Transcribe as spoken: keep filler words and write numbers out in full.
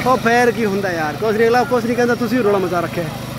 ਉਹ ਫੇਰ ਕੀ ਹੁੰਦਾ ਯਾਰ, ਕੁਛ ਨਹੀਂ, ਅਗਲਾ ਕੁਛ ਨਹੀਂ ਕਹਿੰਦਾ, ਤੁਸੀਂ ਰੌਲਾ ਮਚਾ ਰੱਖਿਆ।